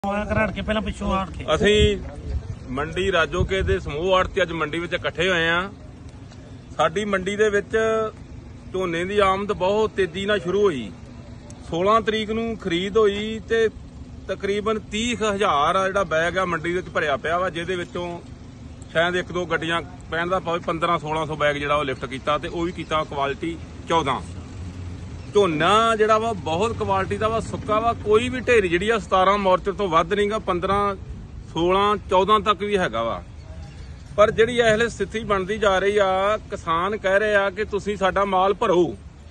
ਅਸੀਂ ਮੰਡੀ ਰਾਜੋਕੇ ਦੇ ਸਮੂਹ ਆੜ੍ਹਤੀ ਅੱਜ ਮੰਡੀ ਵਿੱਚ ਇਕੱਠੇ ਹੋਏ ਆ। ਸਾਡੀ ਮੰਡੀ ਦੇ ਵਿੱਚ ਝੋਨੇ ਦੀ ਆਮਦ ਬਹੁਤ ਤੇਜ਼ੀ ਨਾਲ ਸ਼ੁਰੂ ਹੋਈ। 16 ਤਰੀਕ ਨੂੰ ਖਰੀਦ ਹੋਈ ਤੇ ਤਕਰੀਬਨ 30,000 ਜਿਹੜਾ ਬੈਗ ਆ ਮੰਡੀ ਵਿੱਚ ਭਰਿਆ ਪਿਆ ਵਾ, ਜਿਹਦੇ ਵਿੱਚੋਂ ਸ਼ਾਇਦ ਇੱਕ ਦੋ ਗੱਡੀਆਂ ਪੈਣ ਦਾ ਪਵੇ 1500-1600 ਬੈਗ ਜਿਹੜਾ ਉਹ ਲਿਫਟ ਕੀਤਾ ਤੇ ਉਹ ਵੀ ਕੀਤਾ ਕੁਆਲਿਟੀ 14। ਝੋਨਾ ਜਿਹੜਾ ਵਾ ਬਹੁਤ ਕੁਆਲਿਟੀ ਦਾ ਵਾ, ਸੁੱਕਾ ਵਾ, ਕੋਈ ਵੀ ਢੇਰੀ ਜਿਹੜੀ ਆ 17 ਮੋਰਚੇ ਤੋਂ ਵੱਧ ਨਹੀਂਗਾ, 15, 16, 14 ਤੱਕ ਵੀ ਹੈਗਾ ਵਾ। ਪਰ ਜਿਹੜੀ ਇਹਲੇ ਸਥਿਤੀ ਬਣਦੀ ਜਾ ਰਹੀ ਆ, ਕਿਸਾਨ ਕਹਿ ਰਹੇ ਆ ਕਿ ਤੁਸੀਂ ਸਾਡਾ ਮਾਲ ਭਰੋ,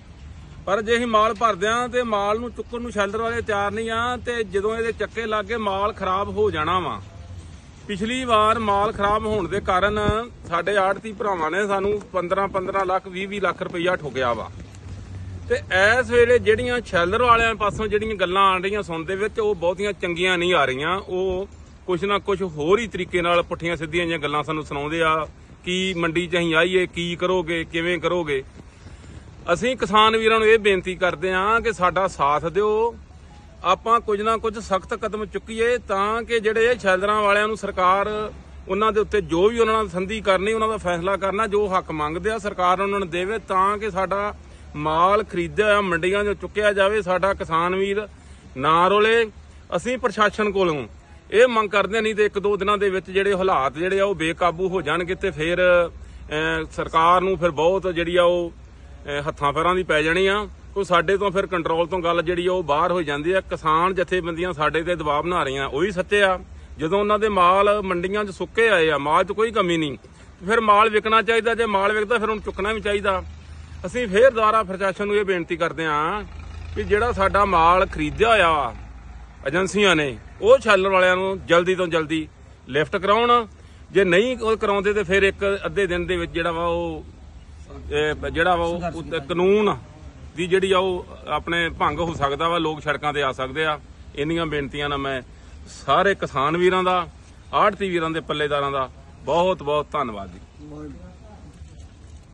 ਪਰ ਜੇ ਅਸੀਂ ਮਾਲ ਭਰਦੇ ਆ ਤੇ ਮਾਲ ਨੂੰ ਚੁੱਕਣ ਨੂੰ ਸ਼ੈਲਰ ਵਾਲੇ ਤਿਆਰ ਨਹੀਂ ਆ, ਤੇ ਜਦੋਂ ਇਹਦੇ ਚੱਕੇ ਲੱਗ ਗਏ ਮਾਲ ਖਰਾਬ ਹੋ ਜਾਣਾ ਵਾ। ਪਿਛਲੀ ਵਾਰ ਮਾਲ ਖਰਾਬ ਹੋਣ ਦੇ ਕਾਰਨ ਸਾਡੇ ਆੜ੍ਹਤੀ ਭਰਾਵਾਂ ਨੇ ਸਾਨੂੰ 15-15 ਲੱਖ 20-20 ਲੱਖ ਰੁਪਈਆ ਠੋਕਿਆ ਵਾ। ਤੇ ਇਸ ਵੇਲੇ ਜਿਹੜੀਆਂ ਸ਼ੈਲਰ ਵਾਲਿਆਂ ਪਾਸੋਂ ਜਿਹੜੀਆਂ ਗੱਲਾਂ ਆ ਰਹੀਆਂ ਸੁਣਨ ਦੇ ਵਿੱਚ, ਉਹ ਬਹੁਤੀਆਂ ਚੰਗੀਆਂ ਨਹੀਂ ਆ ਰਹੀਆਂ। ਉਹ ਕੁਛ ਨਾ ਕੁਛ ਹੋਰ ਹੀ ਤਰੀਕੇ ਨਾਲ ਪੁੱਠੀਆਂ ਸਿੱਧੀਆਂ ਜਿਹੀਆਂ ਗੱਲਾਂ ਸਾਨੂੰ ਸੁਣਾਉਂਦੇ ਆ ਕਿ ਮੰਡੀ 'ਚ ਅਸੀਂ ਆਈਏ, ਕੀ ਕਰੋਗੇ, ਕਿਵੇਂ ਕਰੋਗੇ। ਅਸੀਂ ਕਿਸਾਨ ਵੀਰਾਂ ਨੂੰ ਇਹ ਬੇਨਤੀ ਕਰਦੇ ਹਾਂ ਕਿ ਸਾਡਾ ਸਾਥ ਦਿਓ, ਆਪਾਂ ਕੁਝ ਨਾ ਕੁਝ ਸਖਤ ਕਦਮ ਚੁੱਕੀਏ ਤਾਂ ਕਿ ਜਿਹੜੇ ਸ਼ੈਲਰਾਂ ਵਾਲਿਆਂ ਨੂੰ ਸਰਕਾਰ ਉਹਨਾਂ ਦੇ ਉੱਤੇ ਜੋ ਵੀ ਉਹਨਾਂ ਨਾਲ ਸੰਧੀ ਕਰਨੀ, ਉਹਨਾਂ ਦਾ ਫੈਸਲਾ ਕਰਨਾ, ਜੋ ਹੱਕ ਮੰਗਦੇ ਆ ਸਰਕਾਰ ਉਹਨਾਂ ਨੂੰ ਦੇਵੇ, ਤਾਂ ਕਿ ਸਾਡਾ ਮਾਲ ਖਰੀਦਿਆ ਹੋਇਆ ਮੰਡੀਆਂ 'ਚੋਂ ਚੁੱਕਿਆ ਜਾਵੇ, ਸਾਡਾ ਕਿਸਾਨ ਵੀਰ ਨਾ ਰੋਲੇ। ਅਸੀਂ ਪ੍ਰਸ਼ਾਸਨ ਕੋਲੋਂ ਇਹ ਮੰਗ ਕਰਦੇ ਨਹੀਂ ਤੇ ਇੱਕ ਦੋ ਦਿਨਾਂ ਦੇ ਵਿੱਚ ਜਿਹੜੇ ਹਾਲਾਤ ਜਿਹੜੇ ਆ ਉਹ ਬੇਕਾਬੂ ਹੋ ਜਾਣਗੇ ਤੇ ਫਿਰ ਸਰਕਾਰ ਨੂੰ ਫਿਰ ਬਹੁਤ ਜਿਹੜੀ ਆ ਉਹ ਹੱਥਾਂ ਪੈਰਾਂ ਦੀ ਪੈ ਜਾਣੀ ਆ। ਕੋਈ ਸਾਡੇ ਤੋਂ ਫਿਰ ਕੰਟਰੋਲ ਤੋਂ ਗੱਲ ਜਿਹੜੀ ਆ ਉਹ ਬਾਹਰ ਹੋ ਜਾਂਦੀ ਆ। ਕਿਸਾਨ ਜਥੇਬੰਦੀਆਂ ਸਾਡੇ ਤੇ ਦਬਾਅ ਬਣਾ ਰਹੀਆਂ, ਉਹ ਵੀ ਸੱਚੇ ਆ। ਜਦੋਂ ਉਹਨਾਂ ਦੇ ਮਾਲ ਮੰਡੀਆਂ 'ਚ ਸੁੱਕੇ ਆਏ ਆ, ਮਾਲ 'ਚ ਕੋਈ ਕਮੀ ਨਹੀਂ, ਫਿਰ ਮਾਲ ਵਿਕਣਾ ਚਾਹੀਦਾ। ਜੇ ਮਾਲ ਵਿਕਦਾ ਫਿਰ ਉਹਨੂੰ ਚੁੱਕਣਾ ਵੀ ਚਾਹੀਦਾ। ਅਸੀਂ ਫਿਰ ਦੁਬਾਰਾ ਪ੍ਰਸ਼ਾਸਨ ਨੂੰ ਇਹ ਬੇਨਤੀ ਕਰਦੇ ਹਾਂ ਕਿ ਜਿਹੜਾ ਸਾਡਾ ਮਾਲ ਖਰੀਦਿਆ ਹੋਇਆ ਵਾ ਏਜੰਸੀਆਂ ਨੇ, ਉਹ ਸ਼ੈਲਰ ਵਾਲਿਆਂ ਨੂੰ ਜਲਦੀ ਤੋਂ ਜਲਦੀ ਲਿਫਟ ਕਰਾਉਣ। ਜੇ ਨਹੀਂ ਉਹ ਕਰਾਉਂਦੇ ਤੇ ਫਿਰ ਇੱਕ ਅੱਧੇ ਦਿਨ ਦੇ ਵਿੱਚ ਜਿਹੜਾ ਵਾ ਉਹ ਕਾਨੂੰਨ ਦੀ ਜਿਹੜੀ ਆ ਉਹ ਆਪਣੇ ਭੰਗ ਹੋ ਸਕਦਾ ਵਾ, ਲੋਕ ਸੜਕਾਂ ਤੇ ਆ ਸਕਦੇ ਆ। ਇੰਨੀਆਂ ਬੇਨਤੀਆਂ ਨਾਲ ਮੈਂ ਸਾਰੇ ਕਿਸਾਨ ਵੀਰਾਂ ਦਾ, ਆੜ੍ਹਤੀ ਵੀਰਾਂ ਦੇ ਪੱਲੇਦਾਰਾਂ ਦਾ ਬਹੁਤ ਬਹੁਤ ਧੰਨਵਾਦ ਜੀ।